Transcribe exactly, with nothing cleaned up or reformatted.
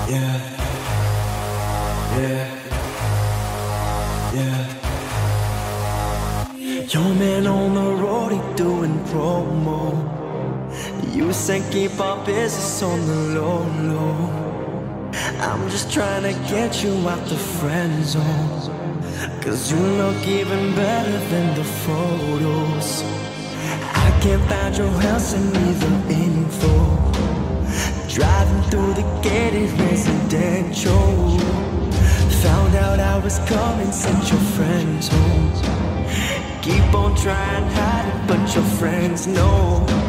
Yeah, yeah, yeah. Your man on the road, he doing promo. You said keep our business on the low, low. I'm just trying to get you out the friend zone, cause you look even better than the photos. I can't find your house and need the info. Driving through the gated residential, found out I was coming, sent your friends home. Keep on trying hard, but your friends know